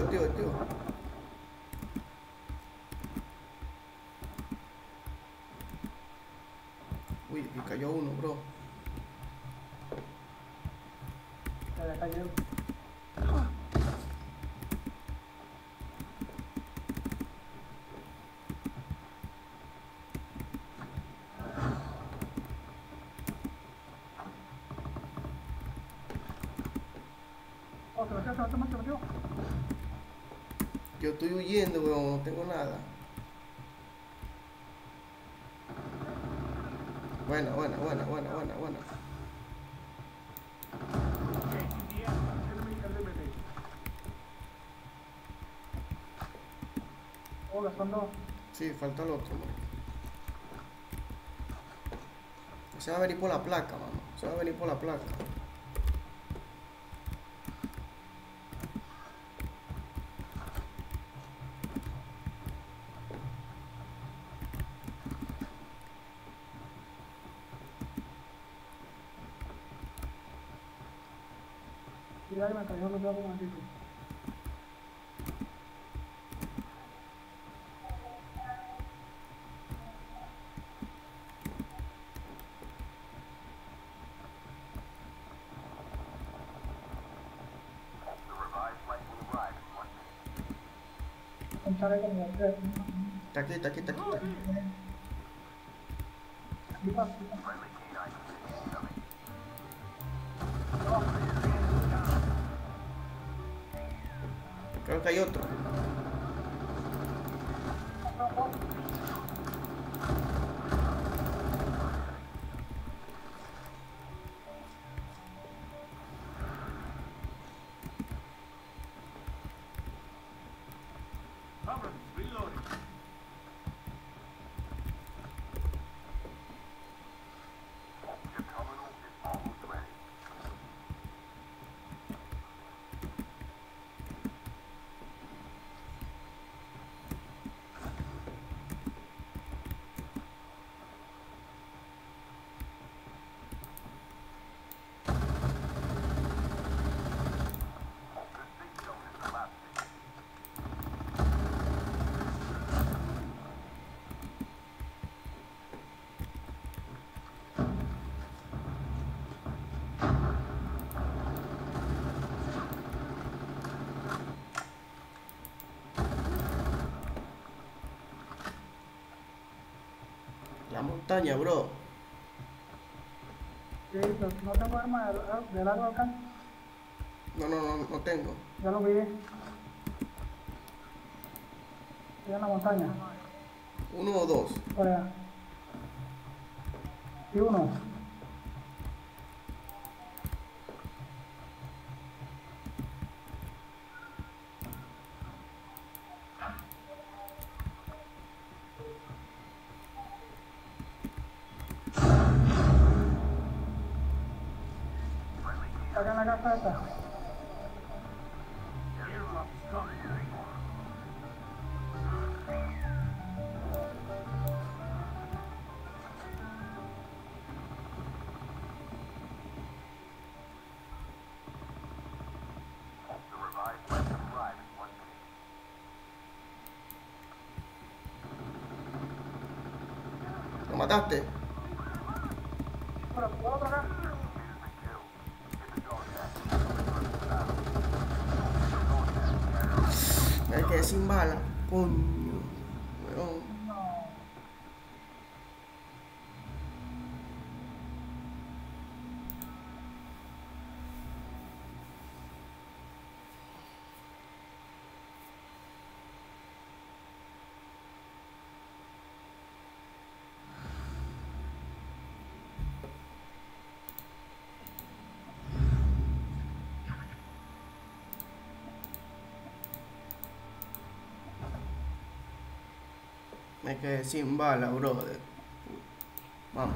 activo. Uy, y cayó uno, bro. Ya cayó. Oh, se metió. Yo estoy huyendo, weón, no tengo nada. Buena. Oh, son dos. Sí, falta el otro, man. Se va a venir por la placa, mano. Se va a venir por la placa. Y ahí me cayó los dos como así. Sale como tres. Está aquí. Creo que hay otro. La montaña, bro. Sí, pero no tengo arma de largo alcance. No tengo. Ya lo vi. Estoy en la montaña. Uno o dos. Por allá. Y uno. Acá en la casa esta. ¿Lo mataste? Bueno, ¿puedo acá? Me quedé sin bala. Coño. Weón. Me quedé sin bala, brother. Vamos.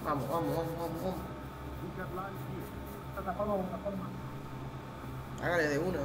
Vamos, vamos, vamos, vamos, vamos. Plataforma, plataforma. Hágale de una.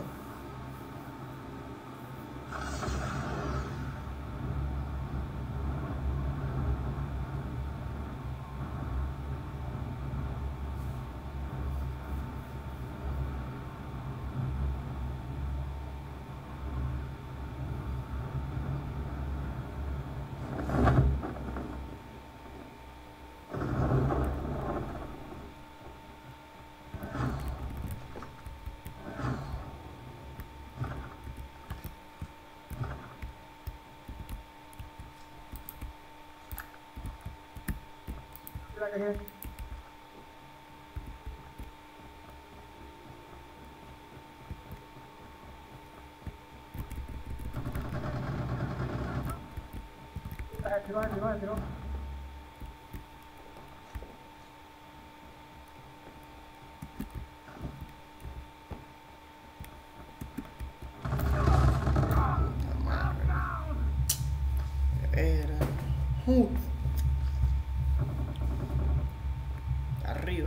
Mira que es. Se tiró. Puta madre. Era. Arriba.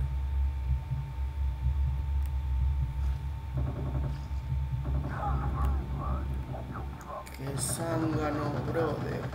Qué zángano, brother.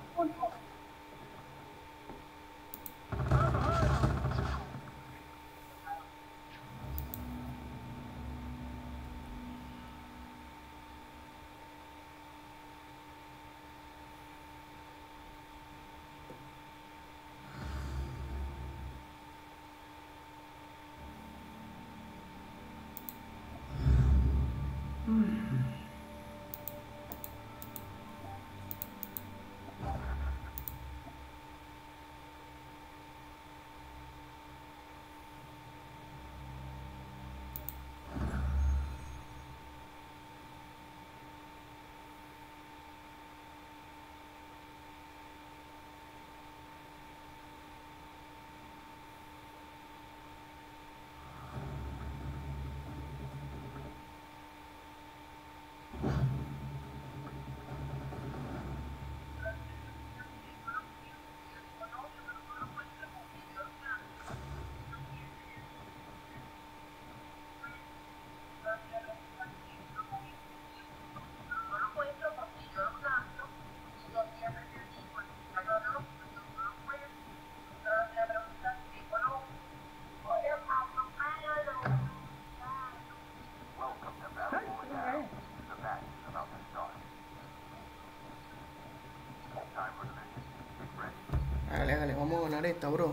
Hágale, hágale, vamos a ganar esta, bro.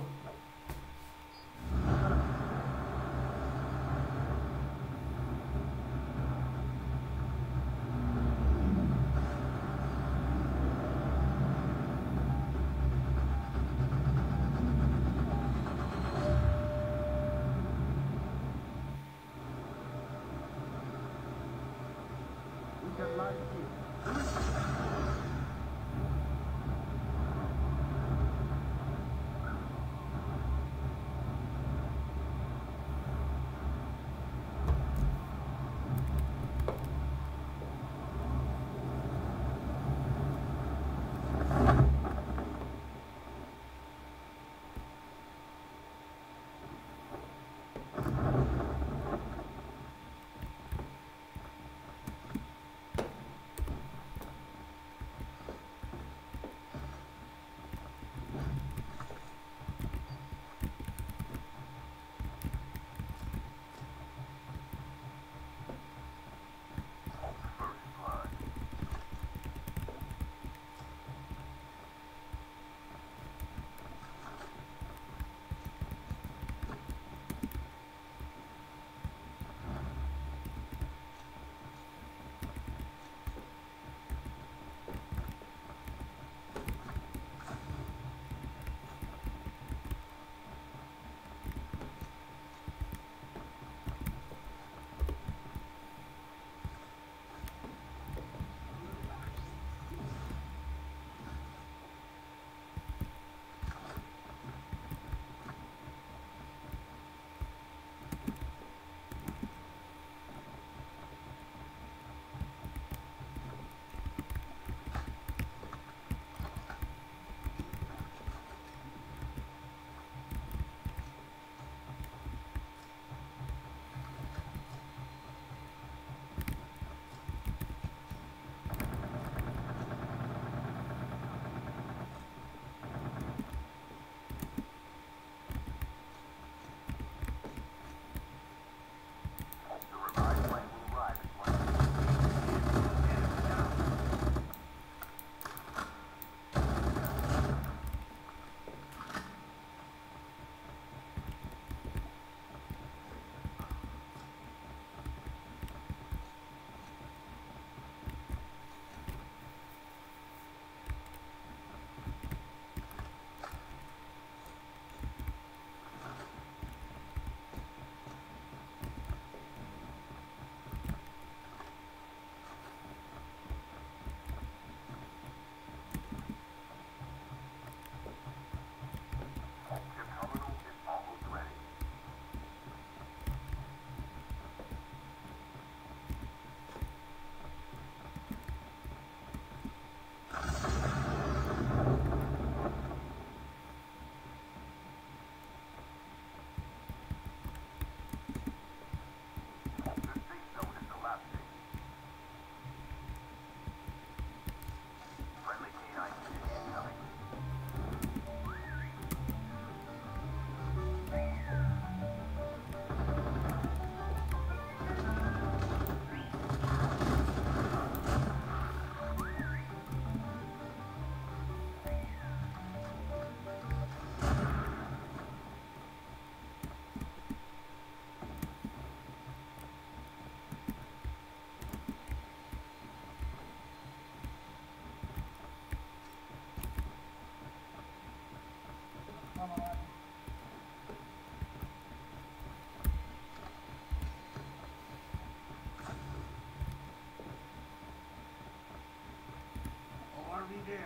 ORV there.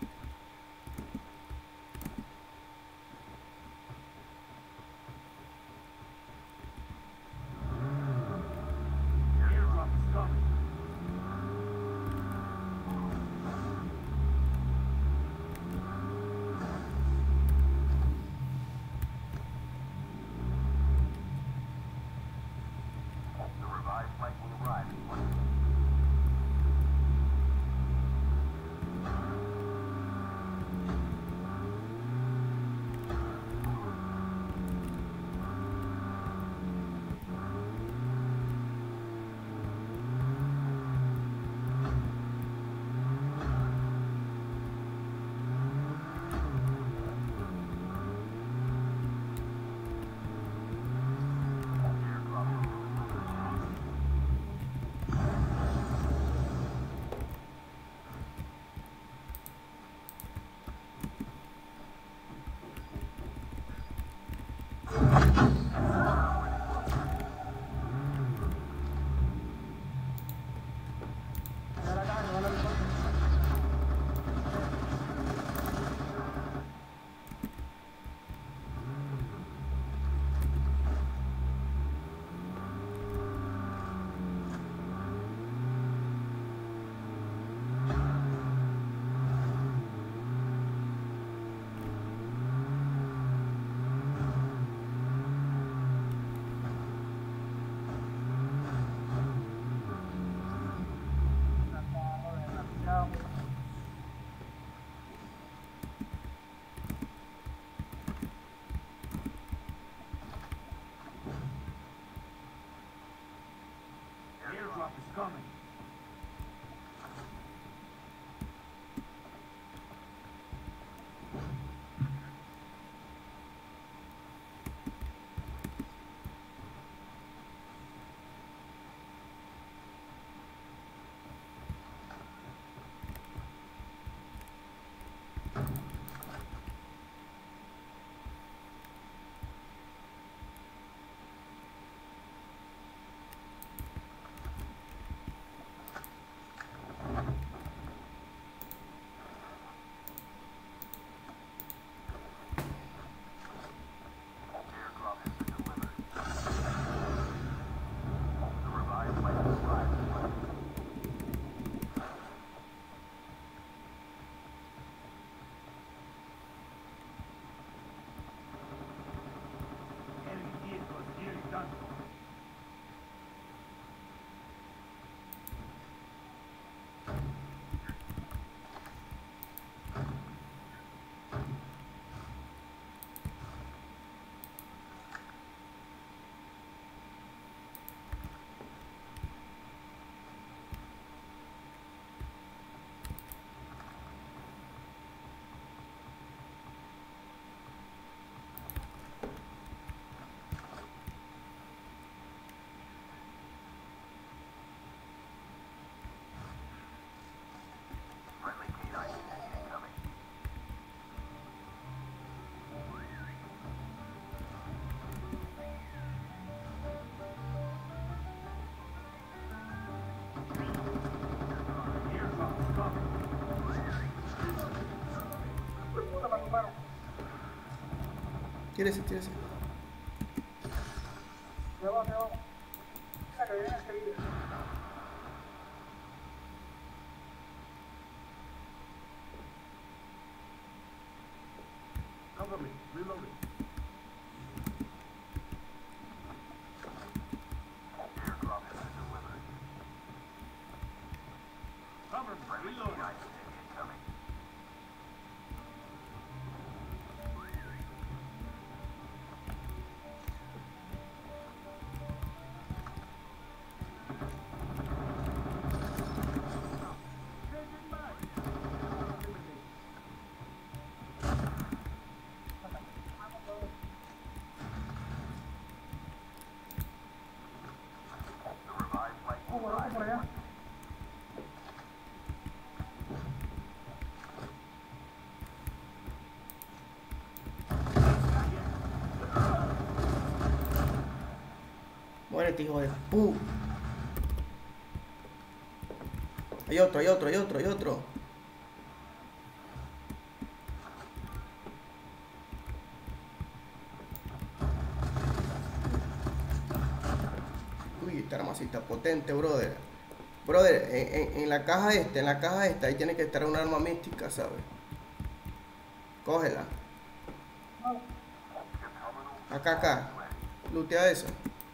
Airdrop is coming. The revived flight will arrive in 1 minute. Airdrop is coming. Airdrop has been delivered. The revived flight will arrive in 1 minute. Enemy vehicle is nearly done for. Friendly K9 incoming. Airdrop is coming. Tírese, tírese. Cover me. Reloading. Airdrop has been delivered. Cover me. Reloading. Incoming. Muérete, hijo de pu. Hay otro, hay otro, hay otro, hay otro. Uy, esta armacita potente, brother. Brother, en la caja esta, ahí tiene que estar una arma mística, ¿sabes? Cógela. Acá, acá. Lootea eso.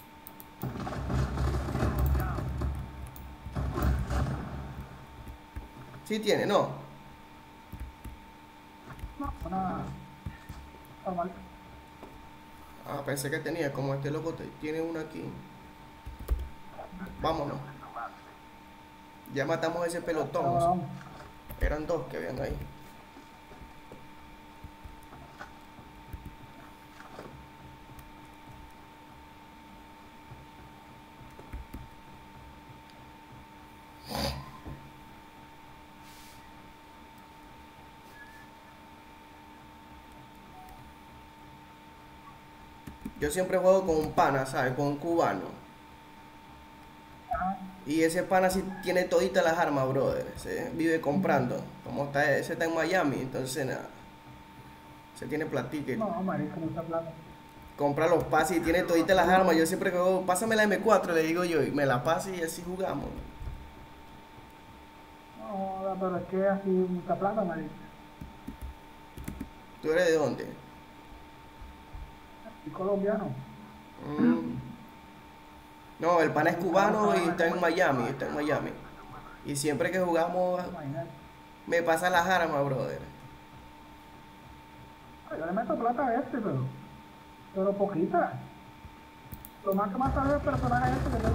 Sí tiene, ¿no? No, una normal. Ah, pensé que tenía, como este loco tiene una aquí. Vámonos. Ya matamos a ese pelotón. Ahora O sea, vamos. eran dos que habían ahí. Yo siempre juego con un pana, ¿sabes? Con un cubano. Y ese pana sí tiene toditas las armas, brother. Se vive comprando. Como está, ese está en Miami, entonces nada. Se tiene platica. No, marico, mucha plata. Compra los pases y tiene toditas las armas. Yo siempre juego, pásame la M4, le digo yo, y me la pasa y así jugamos. No, pero es que así mucha plata, marico. ¿Tú eres de dónde? Y colombiano. Mm. No, el pana es cubano y está en Miami, está en Miami. Y siempre que jugamos, Imagínate. me pasa las armas, brother. Yo le meto plata a este, pero poquita. Lo más que más sabe el personaje este que tengo.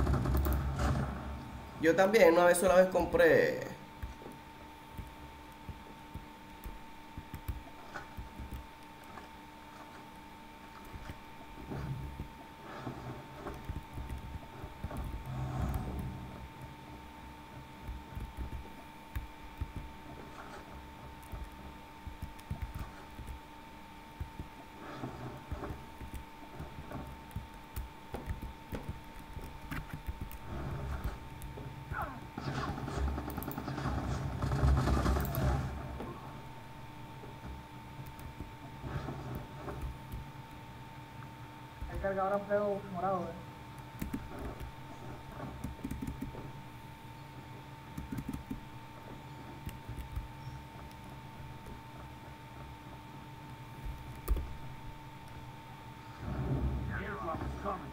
Yo también, una sola vez compré. El cargador a feo morado, Airdrop is coming.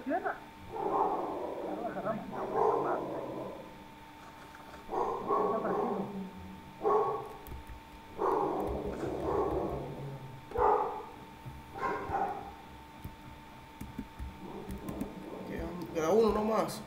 cierra. Ya lo cerramos. Está tranquilo. Queda uno nomás.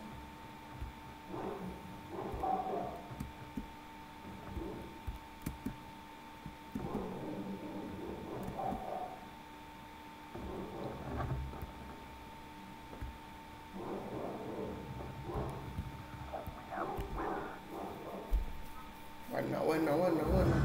Buena, buena, buena, buena.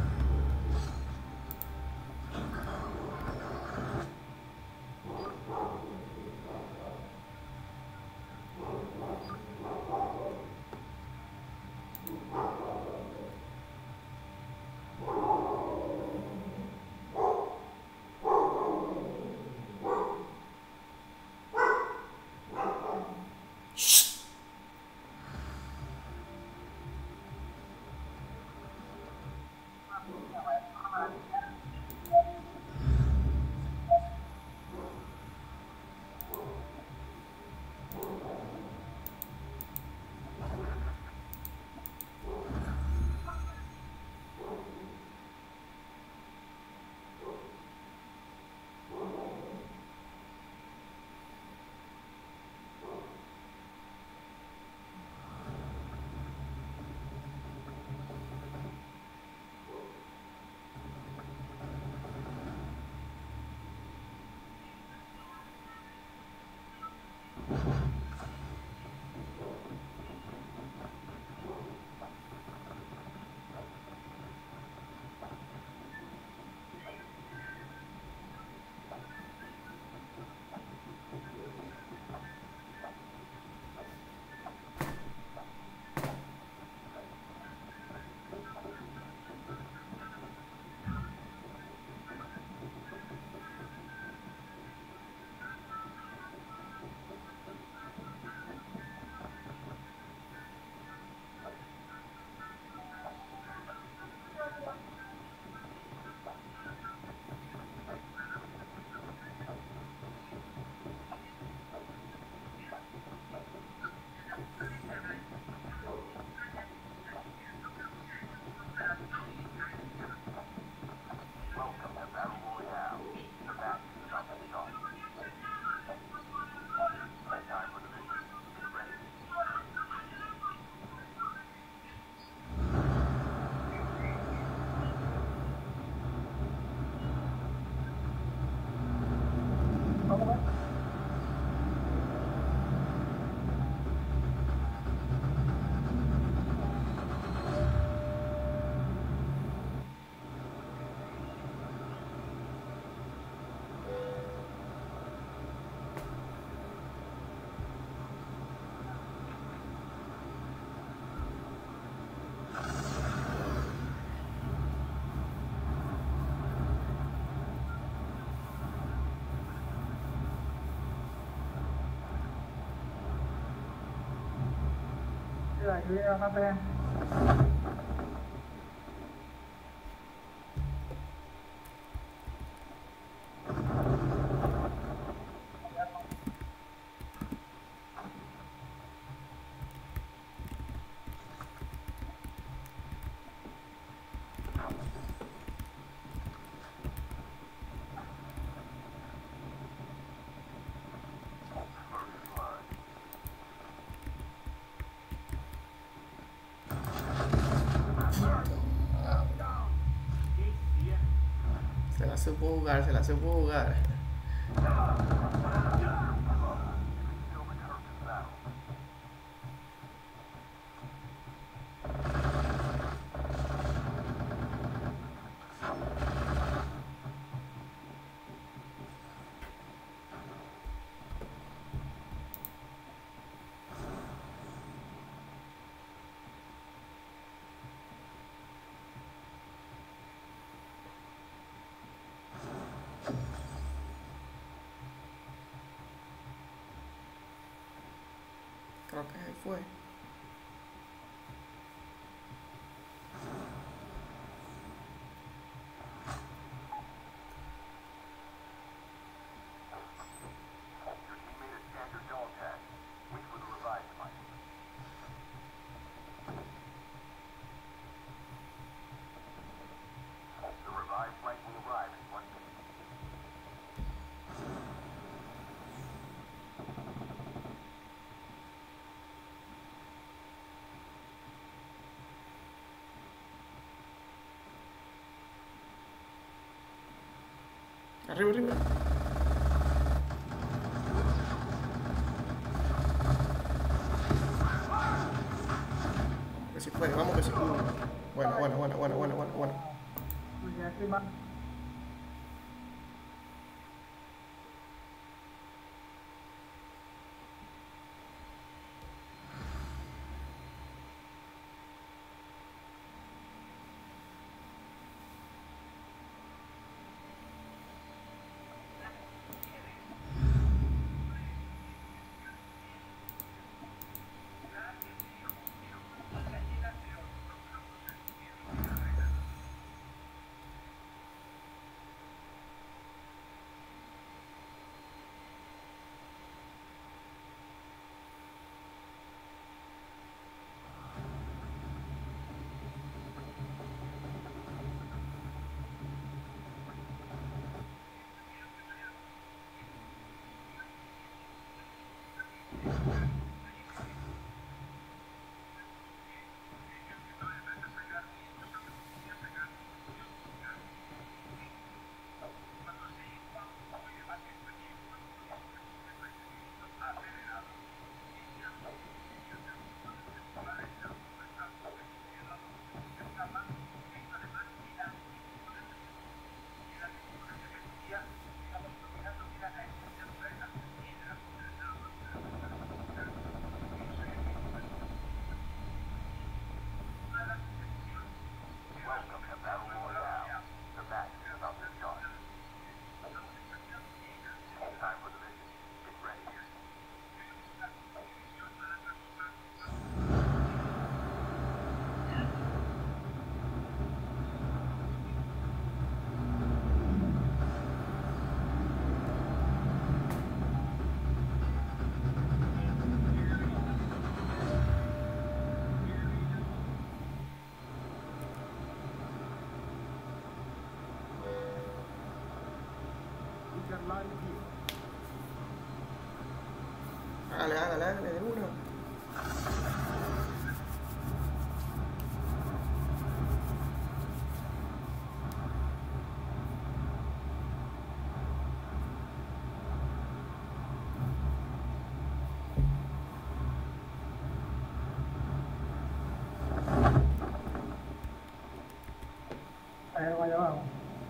Vamos a ver. Mira, aquí viene bastante gente. Se la supo jugar, se la supo jugar. Creo que se fue. Arriba, arriba. Que si puede, vamos que si puede. Buena, buena, buena, buena, buena, buena, buena. Porque aquí va. Hágale, hágale, hágale de uno. Ahí va allá abajo.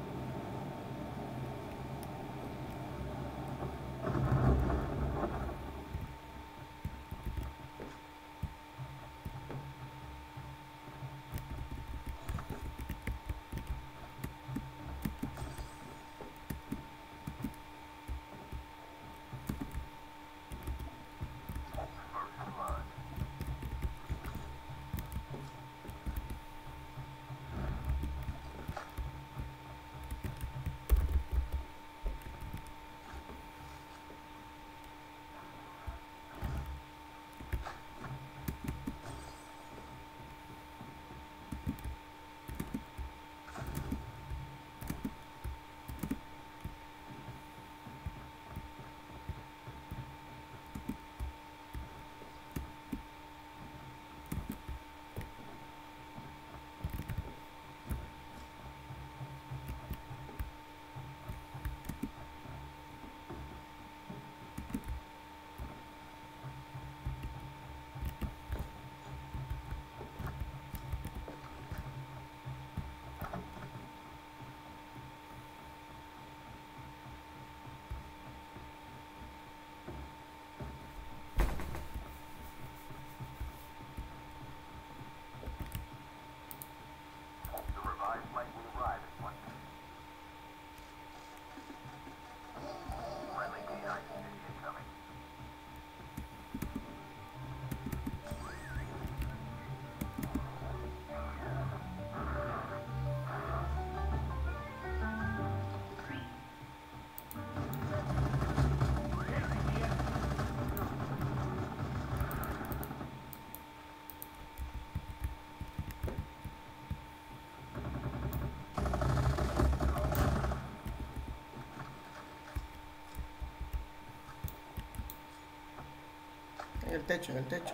En el techo, en el techo.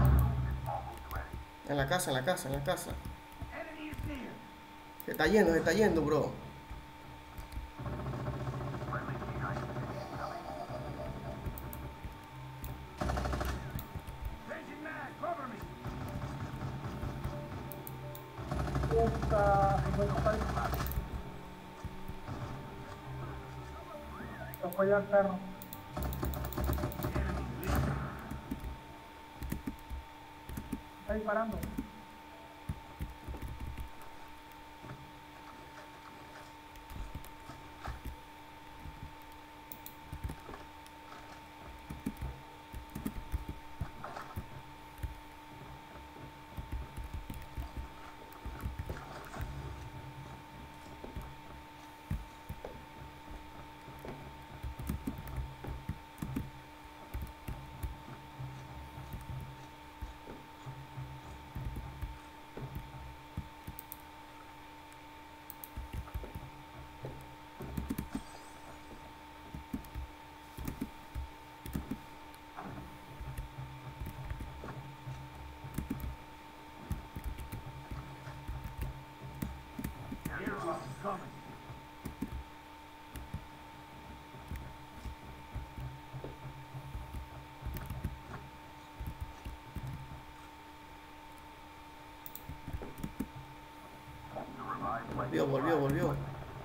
En la casa, en la casa, en la casa. Se está yendo, bro. Tocó ya el perro. Está disparando. Airdrop is coming. Volvió.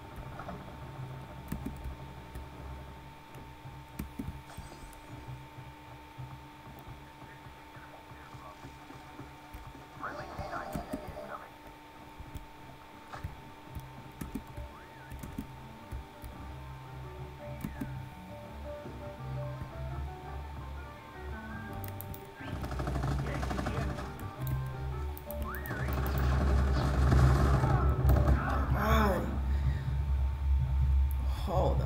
Ay, joda.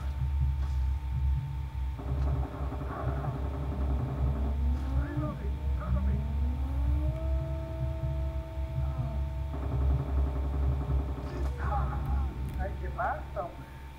Ay, ¿qué pasa?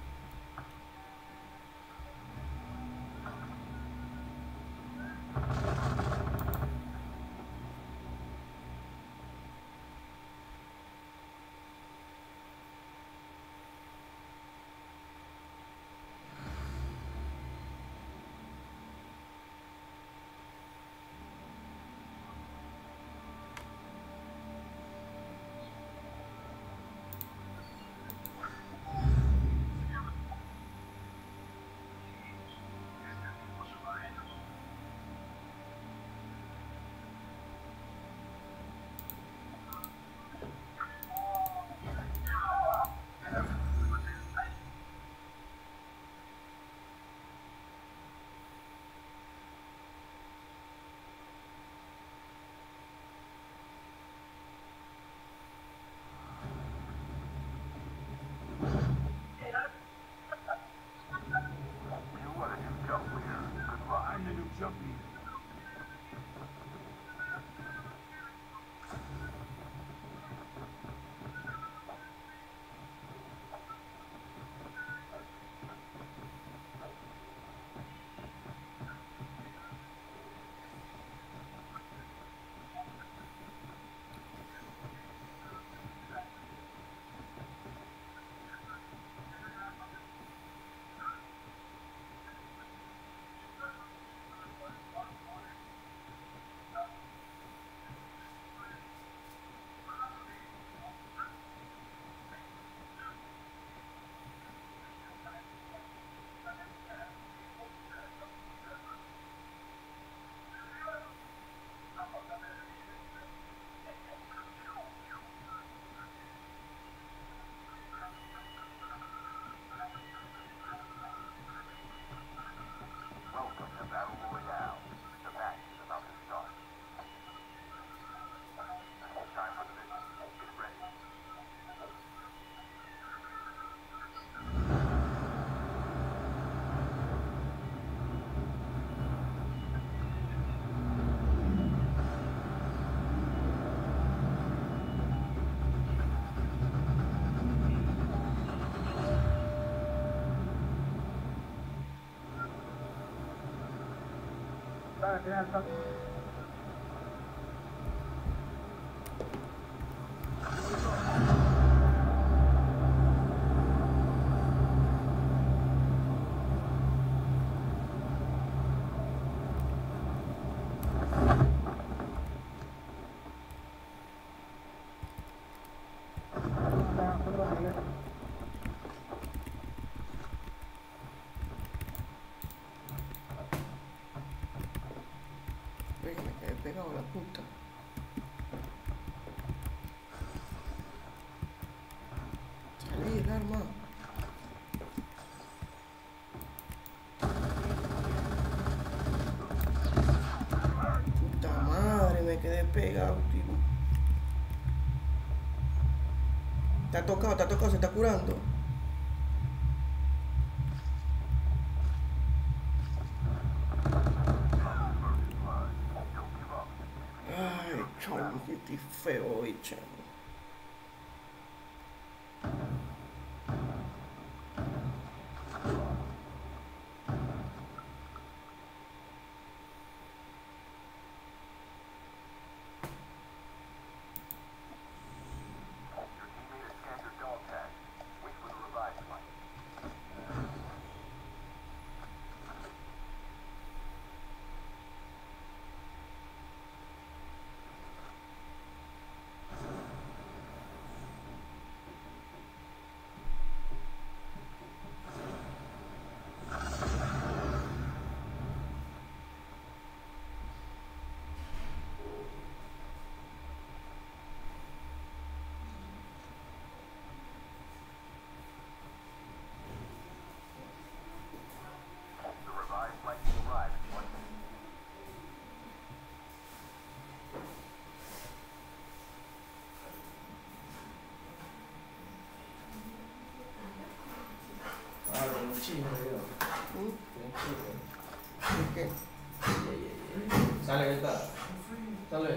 I'm the new jump leader. Dale, tiene el salto. pegado, tío. Te ha tocado, se está curando. Ay, chamo, que estoy feo hoy, chamo. Chino, creo. ¿Mm? ¿Por qué? Sale, ¿qué tal? Sale.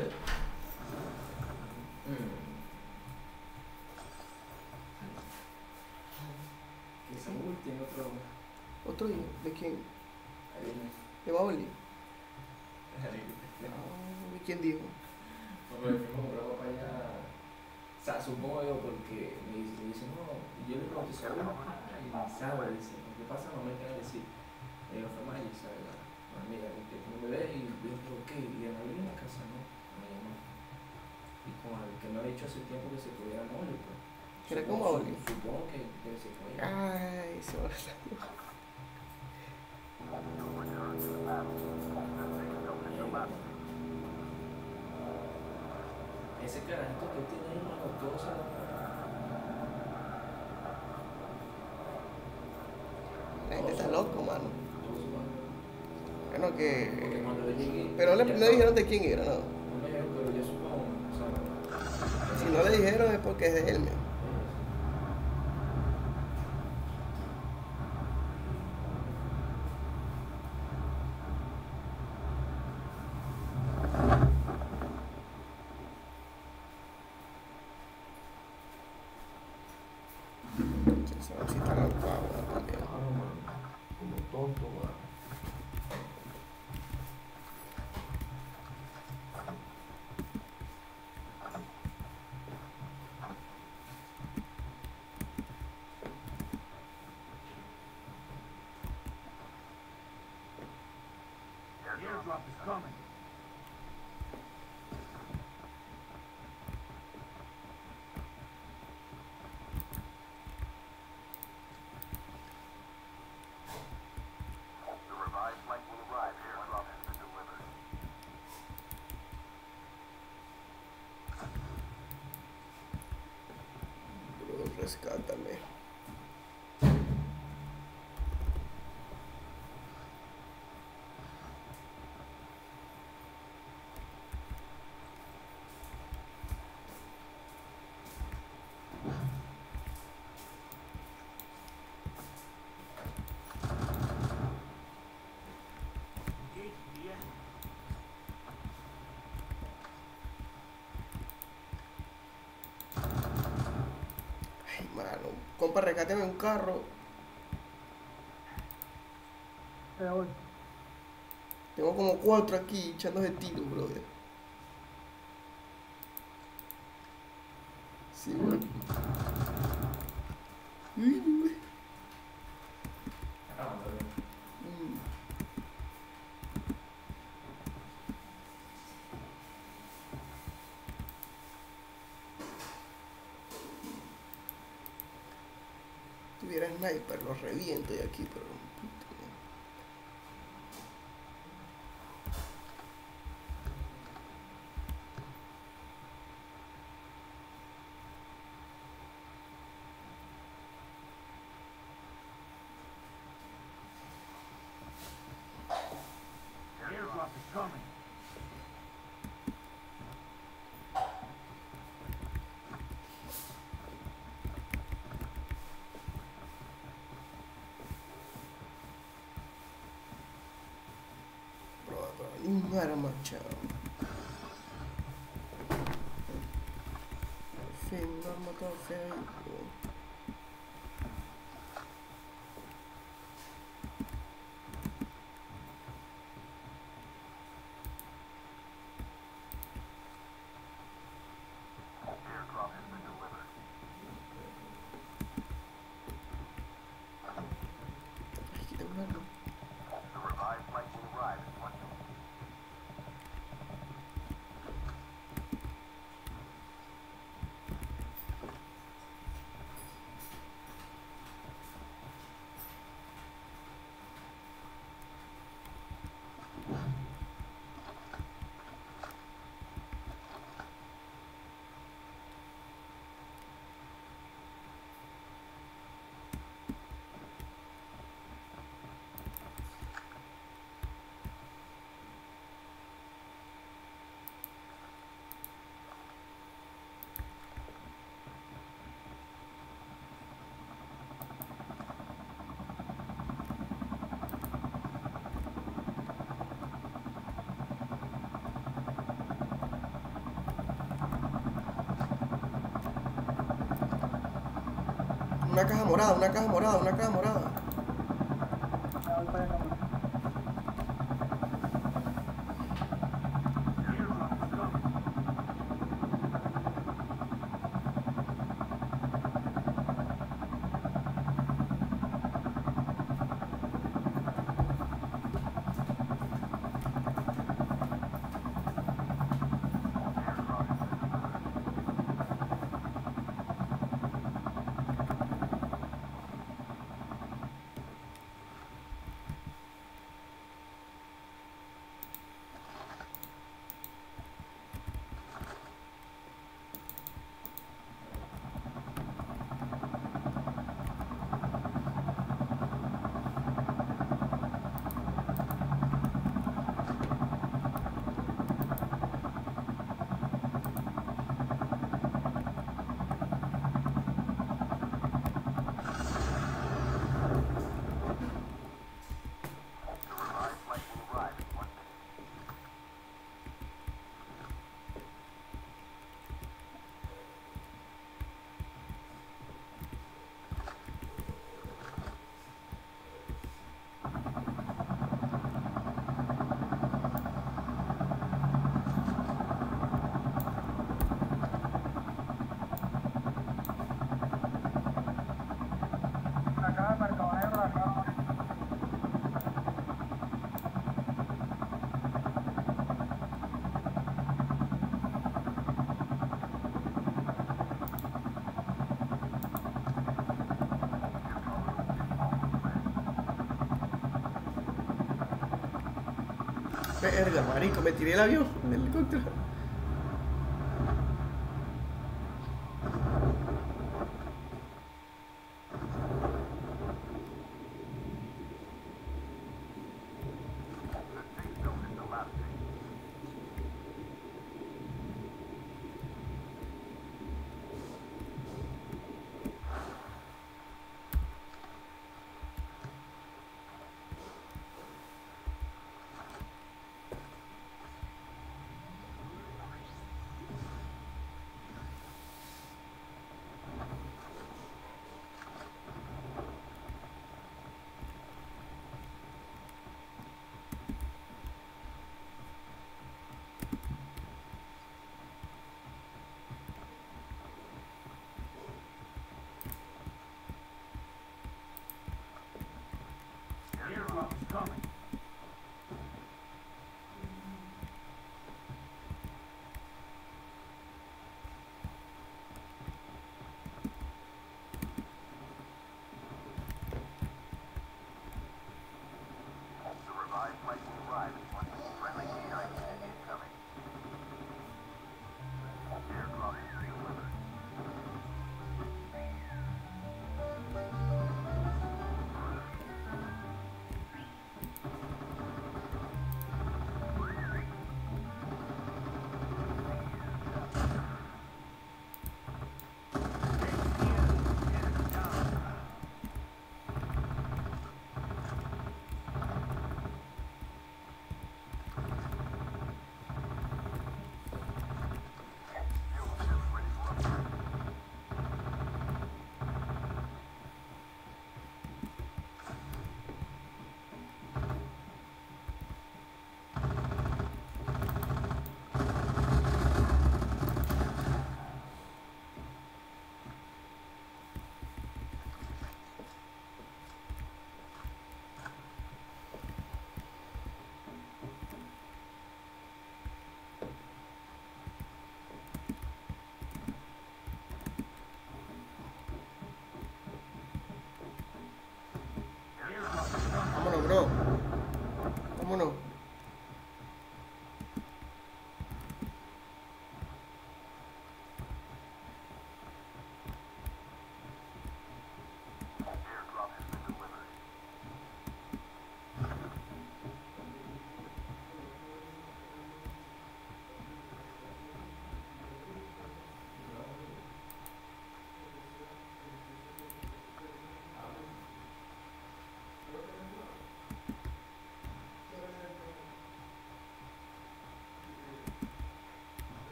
Que Saúl tiene otro. ¿Otro hijo? ¿De quién? Ahí viene. ¿De Maoli? Ahí ¿De quién dijo? Porque fuimos a comprar papaya. O sea, supongo yo porque me dice, no, y yo le pregunto, Saúl, y sabe, dice, lo que pasa no me queda decir. Me dijo, fue Maya, ¿sabes? La amiga, que tiene un bebé, y yo digo, ¿qué? Y en en la casa, no, me llamó. Y con el que me ha dicho hace tiempo que se pudiera morir, pues. ¿Que era como Maoli? Supongo que debe ser con ella. Ay, se va a salir. Ese carajito que tiene ahí, mano, todo se lo... La gente está loco, mano. Bueno, Porque que... cuando yo llegué... Pero no ya le dijeron de quién era, ¿no? No me dijeron, pero yo supongo, o sea... Si no le dijeron es porque es de él, man. Se va a citar al pavo también. Claro, mano, como tonto, mano. The airdrop is coming. Bro, rescátame. Engage the enemy. Ay, mano. Compa, rescátame un carro. Hoy. Tengo como 4 aquí echándose tiro, brother. Sí, bro. Uy, güey. Ah, está bien. Mm. Tuviera sniper, lo reviento de aquí, pero... puta, man. The airdrop is coming. Muera machado. Por fin, no arma todo feo. Ay, quita un arma. Una caja morada, una caja morada, una caja morada. Ya voy para allá, cabrón. La caja de mercado negro, la caja amarilla. Verga, marico, me tiré el avión del helicóptero. Airdrop is coming.